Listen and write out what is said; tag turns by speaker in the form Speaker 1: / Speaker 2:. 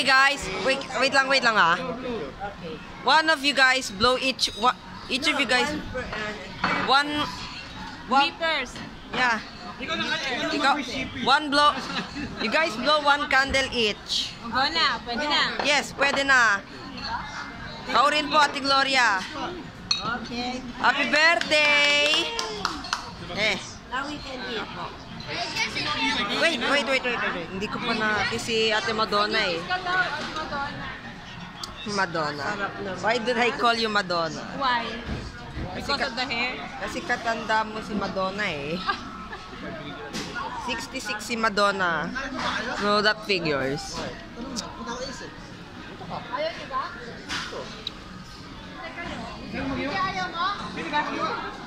Speaker 1: Okay guys, wait lang ah. One of you guys blow each of you guys one
Speaker 2: first.
Speaker 1: Yeah. Ikaw, one blow. You guys blow one candle each.
Speaker 2: Go na, pwede na.
Speaker 1: Yes, pwede na. Ikaw rin po, Ate Gloria.
Speaker 2: Okay.
Speaker 1: Happy birthday!
Speaker 2: Now we can eat.
Speaker 1: Wait. Hindi ko pa natin si Ate Madonna eh. Madonna. Why did I call you Madonna?
Speaker 2: Why? Because of the hair?
Speaker 1: Kasi katanda mo si Madonna eh. 66 si Madonna. No, that figures.
Speaker 2: Ayaw, diba? Ayaw mo?